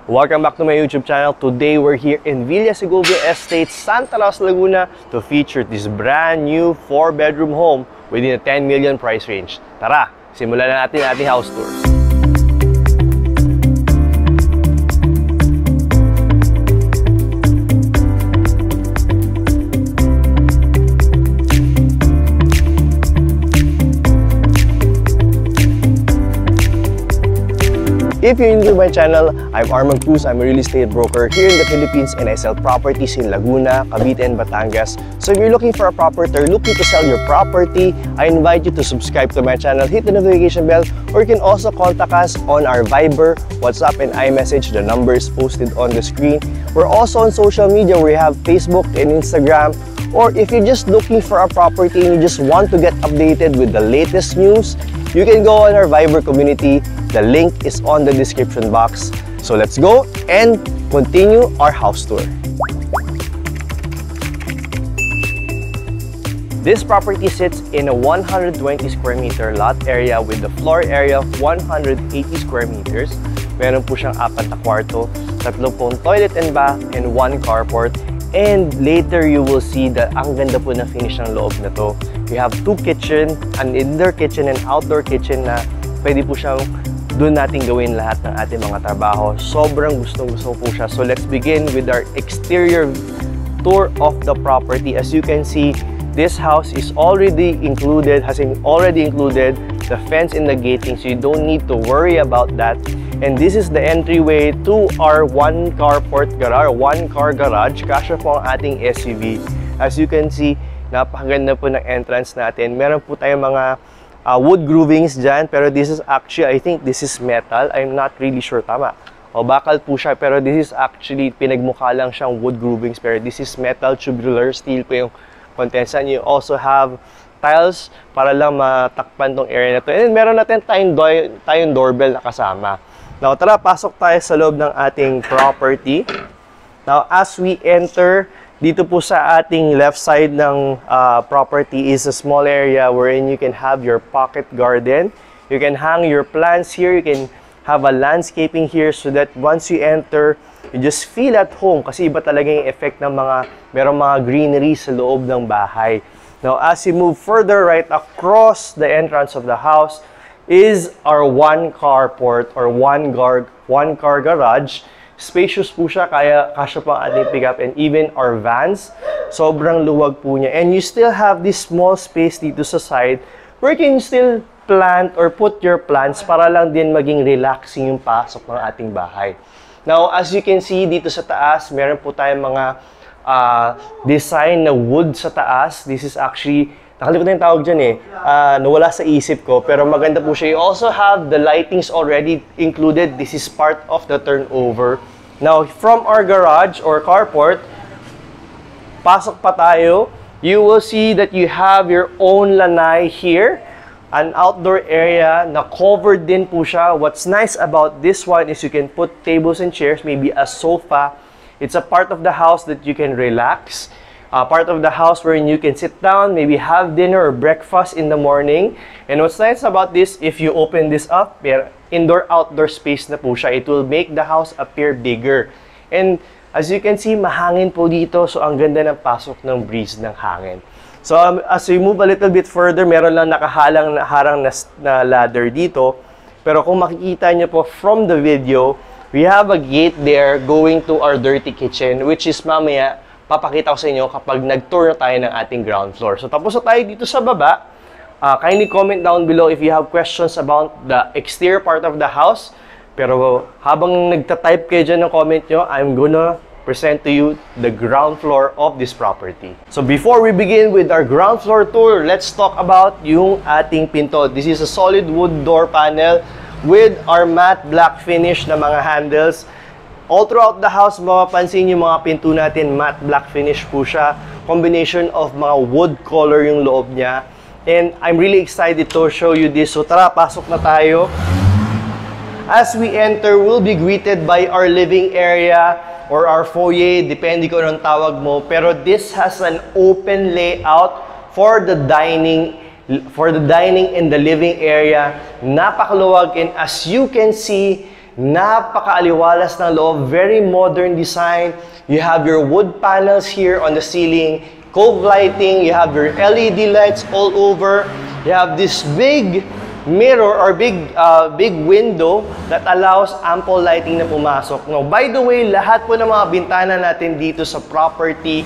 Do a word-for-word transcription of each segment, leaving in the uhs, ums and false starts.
Welcome back to my YouTube channel. Today we're here in Villa Segovia Estate, Santa Rosa, Laguna to feature this brand new four bedroom home within a ten million price range. Tara, simulan na natin ating house tour. If you're new to my channel, I'm Arman Cruz. I'm a real estate broker here in the Philippines and I sell properties in Laguna, Cavite, and Batangas. So if you're looking for a property or looking to sell your property, I invite you to subscribe to my channel, hit the notification bell, or you can also contact us on our Viber, WhatsApp, and iMessage. The number is posted on the screen. We're also on social media. We have Facebook and Instagram. Or if you're just looking for a property and you just want to get updated with the latest news, you can go on our Viber community. The link is on the description box. So let's go and continue our house tour. This property sits in a one hundred twenty square meter lot area with the floor area of one hundred eighty square meters. Meron po siyang apat na kwarto, tatlo pong toilet and bath, and one carport. And later you will see that ang ganda po na finish ng loob na to. We have two kitchen, an indoor kitchen and outdoor kitchen na pwede po siyang doon natin gawin lahat ng ating mga trabaho. Sobrang gustong-gusto po siya. So let's begin with our exterior tour of the property. As you can see, this house is already included, has already included the fence and the gating, so you don't need to worry about that. And this is the entryway to our one carport garage, one car garage. Kasya po ang ating S U V. As you can see, napakaganda po ng entrance natin. Meron po tayong mga Uh, wood groovings dyan, pero this is actually, I think this is metal. I'm not really sure, tama. O bakal po siya, pero this is actually, pinagmukha lang siyang wood groovings, pero this is metal tubular steel po yung contents. And you also have tiles para lang matakpan tong area na to. And meron natin tayong, do tayong doorbell na kasama. Now, tara, pasok tayo sa loob ng ating property. Now, as we enter, dito po sa ating left side ng uh, property is a small area wherein you can have your pocket garden. You can hang your plants here. You can have a landscaping here so that once you enter, you just feel at home kasi iba talaga yung effect ng mga, merong mga greenery sa loob ng bahay. Now, as you move further right across the entrance of the house is our one carport or one car, one car garage. Spacious po siya, kaya kasya pa ang ating pickup and even our vans. Sobrang luwag po niya. And you still have this small space dito sa side where you can still plant or put your plants para lang din maging relaxing yung pasok ng ating bahay. Now, as you can see dito sa taas, meron po tayong mga uh, design na wood sa taas. This is actually, nakalimutan yung tawag dyan eh, uh, nawala sa isip ko, pero maganda po siya. You also have the lightings already included. This is part of the turnover. Now, from our garage or carport, pasok pa tayo, you will see that you have your own lanai here. An outdoor area na covered din po siya. What's nice about this one is you can put tables and chairs, maybe a sofa. It's a part of the house that you can relax. Uh, part of the house wherein you can sit down, maybe have dinner or breakfast in the morning. And what's nice about this, if you open this up, indoor-outdoor space na po siya. It will make the house appear bigger. And as you can see, mahangin po dito. So, ang ganda ng pasok ng breeze ng hangin. So, um, as we move a little bit further, meron lang nakahalang na harang na, na ladder dito. Pero kung makikita niyo po from the video, we have a gate there going to our dirty kitchen, which is mamaya, papakita ko sa inyo kapag nag-tour na tayo ng ating ground floor. So, tapos na tayo dito sa baba. Uh, kindly comment down below if you have questions about the exterior part of the house. Pero habang nagta-type kayo dyan ng comment nyo, I'm gonna present to you the ground floor of this property. So, before we begin with our ground floor tour, let's talk about yung ating pinto. This is a solid wood door panel with our matte black finish na mga handles. All throughout the house, mapapansin yung mga pinto natin, matte black finish po siya. Combination of mga wood color yung loob niya. And I'm really excited to show you this. So tara, pasok na tayo. As we enter, we'll be greeted by our living area or our foyer, depende kung anong tawag mo. Pero this has an open layout for the dining for the dining in the living area. Napakaluwag, and as you can see, Napakaaliwalas ng loob, very modern design. You have your wood panels here on the ceiling, cove lighting, you have your L E D lights all over. You have this big mirror or big uh, big window that allows ample lighting na pumasok. Now, by the way, lahat po ng mga bintana natin dito sa property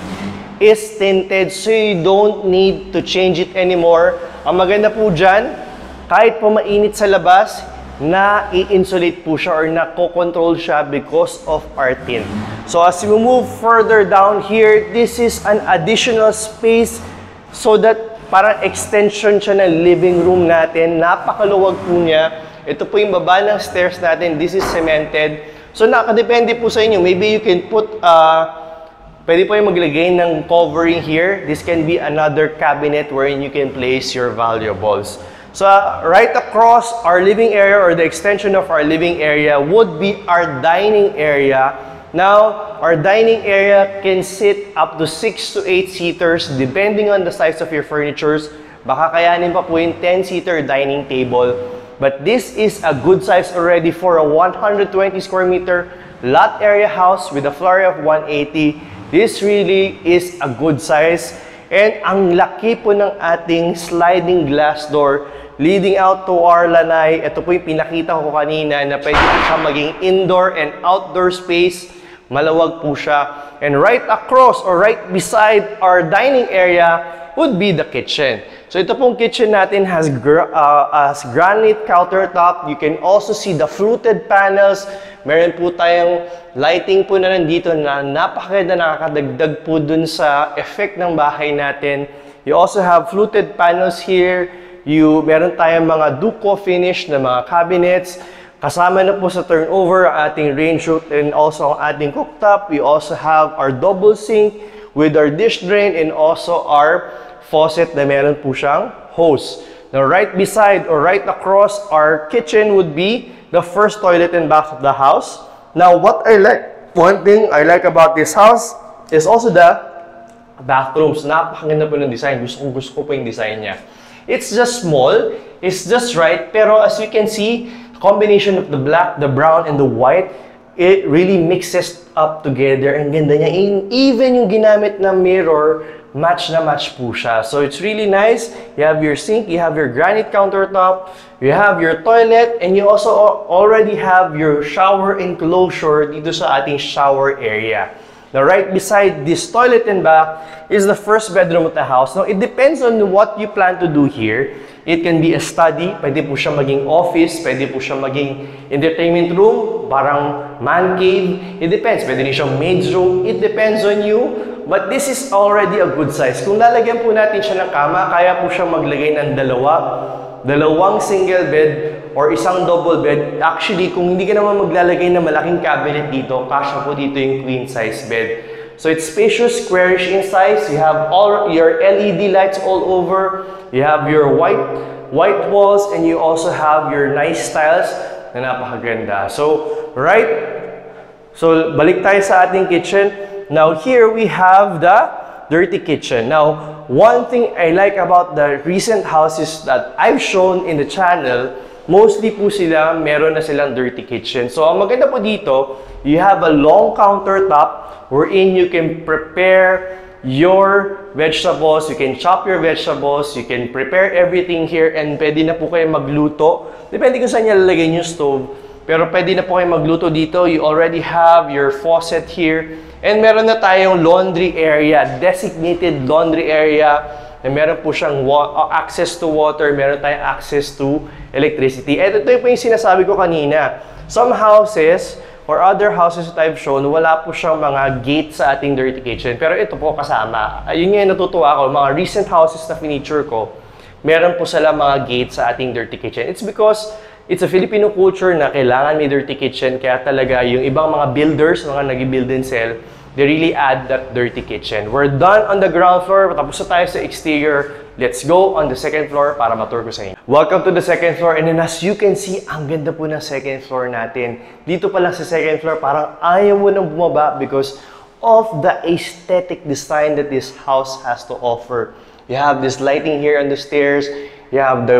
is tinted, so you don't need to change it anymore. Ang maganda po dyan, kahit po mainit sa labas, na i-insulate po siya or na-control siya because of our tint. So as we move further down here, this is an additional space so that parang extension siya ng living room natin. Napakaluwag po niya. Ito po yung baba ng stairs natin. This is cemented. So nakadepende po sa inyo. Maybe you can put, uh, pwede po yung maglagay ng covering here. This can be another cabinet wherein you can place your valuables. So uh, right across our living area or the extension of our living area would be our dining area. Now, our dining area can sit up to six to eight seaters depending on the size of your furnitures. Baka kayanin pa po yung ten seater dining table. But this is a good size already for a one hundred twenty square meter lot area house with a floor area of one eighty. This really is a good size. And ang laki po ng ating sliding glass door leading out to our lanay. Ito po yung pinakita ko kanina na pwede po siya maging indoor and outdoor space. Malawag po siya. And right across or right beside our dining area would be the kitchen. So ito pong kitchen natin has, gr uh, has granite countertop. You can also see the fluted panels. Meron po tayong lighting po na nandito na napakaganda, nakakadagdag po dun sa effect ng bahay natin. You also have fluted panels here. You, meron tayong mga duco finish na mga cabinets. Kasama na po sa turnover ang ating range hood and also ang ating cooktop. We also have our double sink with our dish drain and also our faucet na meron po siyang hose. Now, right beside or right across our kitchen would be the first toilet and bath of the house. Now, what I like, one thing I like about this house is also the bathrooms. Napakaganda po ng design. Gusto ko, gusto ko po yung design niya. It's just small. It's just right. Pero as you can see, combination of the black, the brown, and the white, it really mixes up together. Ang ganda niya. Even yung ginamit na mirror, match na match po siya. So it's really nice. You have your sink, you have your granite countertop, you have your toilet, and you also already have your shower enclosure dito sa ating shower area. Now, right beside this toilet and bath is the first bedroom of the house. Now, it depends on what you plan to do here. It can be a study, pwede po siya maging office, pwede po siya maging entertainment room, parang man cave. It depends. Pwede rin siyang maid's room. It depends on you. But this is already a good size. Kung lalagyan po natin siya ng kama, kaya po siya maglagay ng dalawa, dalawang single bed or isang double bed. Actually, kung hindi ka naman maglalagay ng malaking cabinet dito, kasya po dito yung queen size bed. So it's spacious, squarish in size. You have all your L E D lights all over. You have your white white walls, and you also have your nice tiles na napakaganda. So, right? So, balik tayo sa ating kitchen. Now, here we have the dirty kitchen. Now, one thing I like about the recent houses that I've shown in the channel, mostly po sila, meron na silang dirty kitchen. So, ang maganda po dito, you have a long countertop wherein you can prepare your vegetables, you can chop your vegetables, you can prepare everything here, and pwede na po kayo magluto. Depende kung saan niya lalagay yung stove. Pero pwede na po kayo magluto dito. You already have your faucet here. And meron na tayong laundry area, designated laundry area, na meron po siyang access to water, meron tayong access to electricity. At ito po yung sinasabi ko kanina. Some houses or other houses that I've shown, wala po siyang mga gate sa ating dirty kitchen. Pero ito po kasama. Ayun nga yung natutuwa ako. Mga recent houses na furniture ko, meron po sila mga gate sa ating dirty kitchen. It's because it's a Filipino culture na kailangan may dirty kitchen. Kaya talaga yung ibang mga builders, mga nag-build and sell, they really add that dirty kitchen. We're done on the ground floor. Tapos na tayo sa exterior. Let's go on the second floor para matur ko sa inyo. Welcome to the second floor. And then as you can see, ang ganda po ng second floor natin. Dito pa lang sa second floor, parang ayaw mo nang bumaba because of the aesthetic design that this house has to offer. You have this lighting here on the stairs. You have the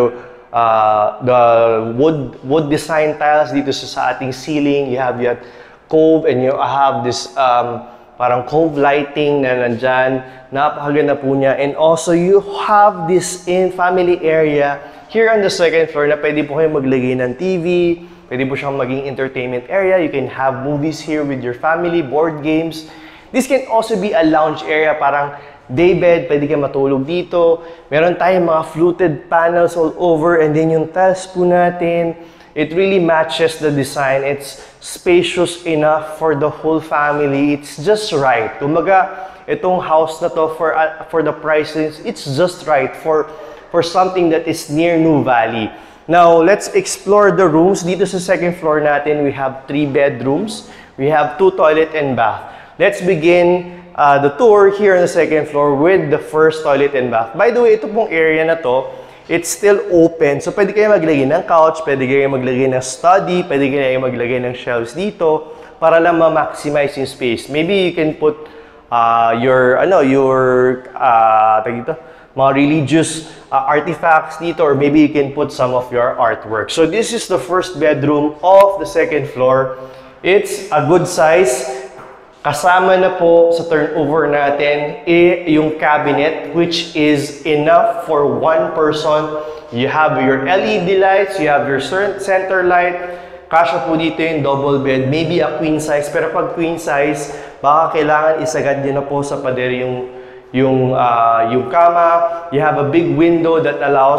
uh, the wood wood design tiles dito sa, sa ating ceiling. You have your cove and you have this um, parang cove lighting na nandyan. Napakaganda po niya. And also, you have this in family area here on the second floor na pwede po kayo maglagay ng T V. Pwede po siyang maging entertainment area. You can have movies here with your family, board games. This can also be a lounge area, parang daybed, pwede kayo matulog dito. Meron tayong mga fluted panels all over, and then yung tiles po natin, it really matches the design. It's spacious enough for the whole family. It's just right. Kumbaga, itong house na to for uh, for the prices, it's just right for for something that is near New Valley. Now, let's explore the rooms. Dito sa second floor natin, we have three bedrooms. We have two toilet and bath. Let's begin uh, the tour here on the second floor with the first toilet and bath. By the way, ito pong area na to, it's still open. So, pwede kayo maglagay ng couch, pwede kayo maglagay ng study, pwede kayo maglagay ng shelves dito para lang ma-maximize yung space. Maybe you can put uh, your, ano, your, uh, tag dito, mga religious uh, artifacts dito, or maybe you can put some of your artwork. So, this is the first bedroom of the second floor. It's a good size. Kasama na po sa turnover natin eh, yung cabinet, which is enough for one person. You have your L E D lights, you have your center light. Kasya po dito yung double bed, maybe a queen size. Pero pag queen size, baka kailangan isagad nyo na po sa pader yung, yung, uh, yung kama. You have a big window that allows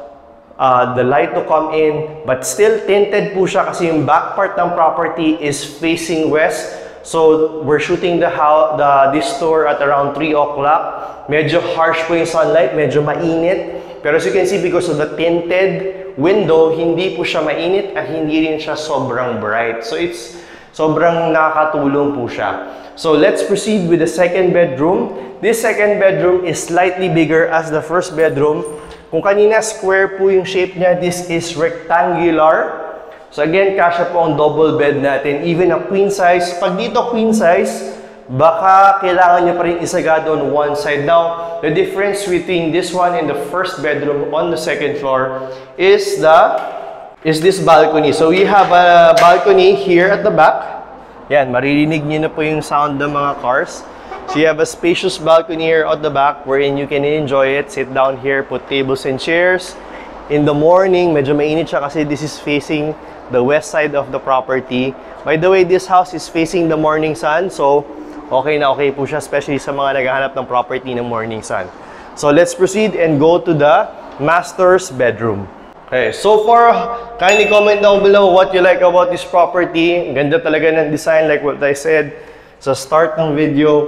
uh, the light to come in. But still tinted po siya kasi yung back part ng property is facing west. So, we're shooting the, how, the this tour at around three o'clock. Medyo harsh po yung sunlight, medyo mainit. Pero as you can see, because of the tinted window, hindi po siya mainit at hindi rin siya sobrang bright. So, it's sobrang nakakatulong po siya. So, let's proceed with the second bedroom. This second bedroom is slightly bigger as the first bedroom. Kung kanina square po yung shape niya, this is rectangular. So again, kasya po ang double bed natin, even a queen size. Pag dito queen size, baka kailangan nyo pa rin isagad on one side. Now, the difference between this one and the first bedroom on the second floor is the is this balcony. So we have a balcony here at the back. Yan, maririnig nyo na po yung sound ng mga cars. So you have a spacious balcony here at the back wherein you can enjoy it, sit down here, put tables and chairs. In the morning, medyo mainit siya kasi this is facing the west side of the property. By the way, this house is facing the morning sun, so okay na okay po siya, especially sa mga naghahanap ng property ng morning sun. So let's proceed and go to the master's bedroom. Okay, so far, kindly comment down below what you like about this property. Ang ganda talaga ng design, like what I said sa start ng video.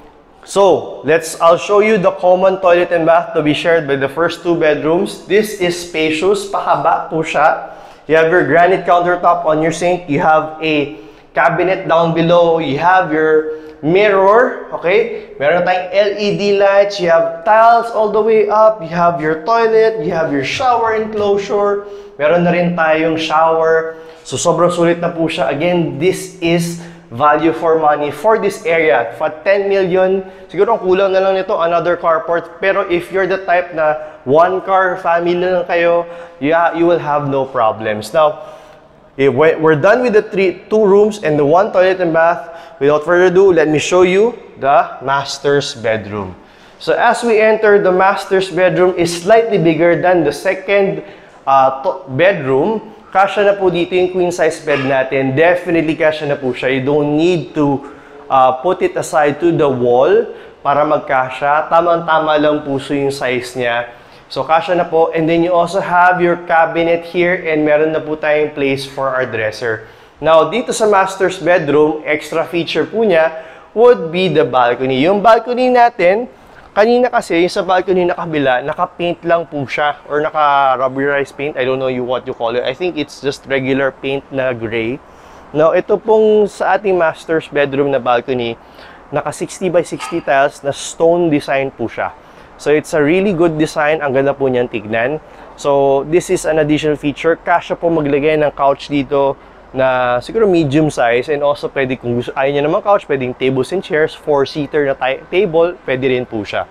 So, let's, I'll show you the common toilet and bath to be shared by the first two bedrooms. This is spacious, pahaba po siya. You have your granite countertop on your sink. You have a cabinet down below. You have your mirror, okay? Meron tayong L E D lights. You have tiles all the way up. You have your toilet. You have your shower enclosure. Meron na rin tayong shower. So, sobrang sulit na po siya. Again, this is value for money for this area. For ten million, siguro ang kulang na lang nito, another carport. Pero if you're the type na one car family lang kayo, yeah, you will have no problems. Now, if we're done with the three, two rooms and the one toilet and bath, without further ado, let me show you the master's bedroom. So as we enter, the master's bedroom is slightly bigger than the second uh, bedroom. Kasya na po dito yung queen size bed natin. Definitely kasya na po siya. You don't need to uh, put it aside to the wall para magkasya. Tamang-tama lang po yung size niya. So kasya na po. And then you also have your cabinet here and meron na po tayong place for our dresser. Now, dito sa master's bedroom, extra feature po niya would be the balcony. Yung balcony natin, kanina kasi, sa balcony na kabila, naka-paint lang po siya or naka-rubberized paint. I don't know you what you call it. I think it's just regular paint na gray. Now, ito pong sa ating master's bedroom na balcony, naka sixty by sixty tiles na stone design po siya. So, it's a really good design. Ang ganda po niyan tignan. So, this is an additional feature. Kasya po maglagay ng couch dito na siguro medium size, and also pwede kung gusto, ayaw niya naman couch, pwedeng tables and chairs, four-seater na table, pwede rin po siya.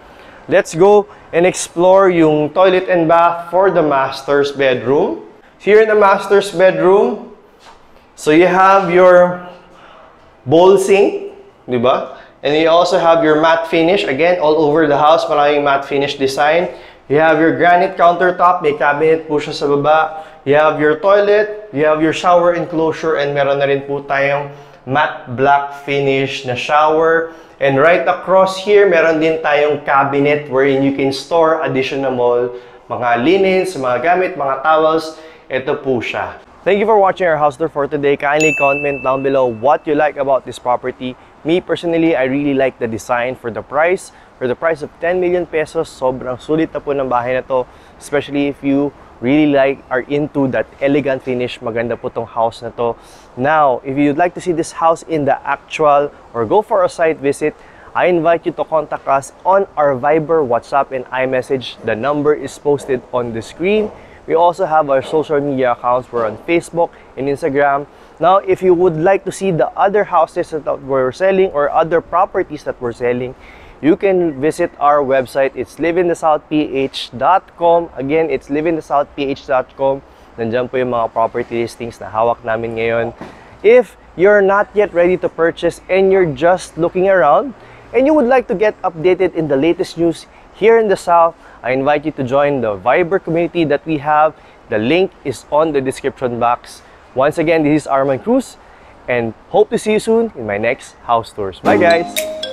let's go and explore yung toilet and bath for the master's bedroom. Here in the master's bedroom, so you have your bowl sink, di ba? And you also have your matte finish. Again, all over the house, maraming matte finish design. You have your granite countertop, may cabinet po siya sa baba. You have your toilet, you have your shower enclosure, and meron na rin po tayong matte black finish na shower. And right across here, meron din tayong cabinet wherein you can store additional mga linens, mga gamit, mga towels. Ito po siya. Thank you for watching our house tour for today. Kindly comment down below what you like about this property. Me personally, I really like the design for the price. For the price of ten million pesos, sobrang sulit na po ng bahay na to. Especially if you really like, are into that elegant finish. Maganda po tong house na to. Now, if you'd like to see this house in the actual or go for a site visit, I invite you to contact us on our Viber, WhatsApp, and iMessage. The number is posted on the screen. We also have our social media accounts. We're on Facebook and Instagram. Now, if you would like to see the other houses that we're selling or other properties that we're selling, you can visit our website. It's live in the south p h dot com. Again, it's live in the south p h dot com. Nandiyan po yung mga property listings na hawak namin ngayon. If you're not yet ready to purchase and you're just looking around and you would like to get updated in the latest news here in the South, I invite you to join the Viber community that we have. The link is on the description box. Once again, this is Arman Cruz, and hope to see you soon in my next house tours. Bye guys!